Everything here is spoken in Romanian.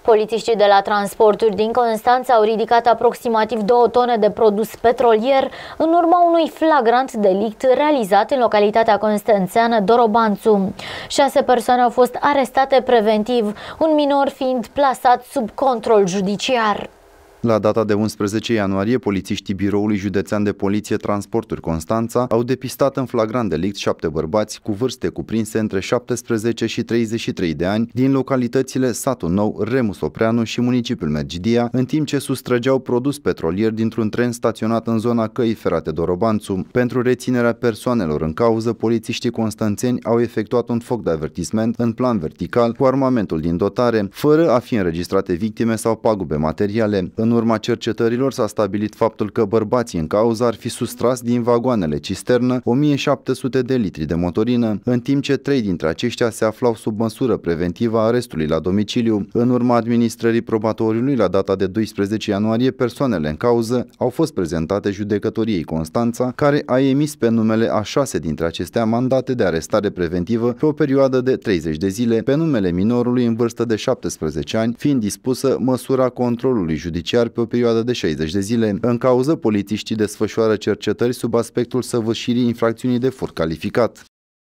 Polițiștii de la transporturi din Constanța au ridicat aproximativ 2 tone de produs petrolier în urma unui flagrant delict realizat în localitatea constanțeană Dorobanțu. 6 persoane au fost arestate preventiv, un minor fiind plasat sub control judiciar. La data de 11 ianuarie, polițiștii Biroului Județean de Poliție Transporturi Constanța au depistat în flagrant delict 7 bărbați cu vârste cuprinse între 17 și 33 de ani din localitățile Satul Nou, Remus Opreanu și municipiul Medgidia, în timp ce sustrăgeau produs petrolier dintr-un tren staționat în zona căii ferate Dorobanțu. Pentru reținerea persoanelor în cauză, polițiștii constanțeni au efectuat un foc de avertisment în plan vertical cu armamentul din dotare, fără a fi înregistrate victime sau pagube materiale. În urma cercetărilor s-a stabilit faptul că bărbații în cauză ar fi sustras din vagoanele cisternă 1700 de litri de motorină, în timp ce 3 dintre aceștia se aflau sub măsură preventivă a arestului la domiciliu. În urma administrării probatoriului la data de 12 ianuarie, persoanele în cauză au fost prezentate judecătoriei Constanța, care a emis pe numele a 6 dintre acestea mandate de arestare preventivă pe o perioadă de 30 de zile, pe numele minorului în vârstă de 17 ani, fiind dispusă măsura controlului judiciar pe o perioadă de 60 de zile. În cauză, polițiștii desfășoară cercetări sub aspectul săvârșirii infracțiunii de furt calificat.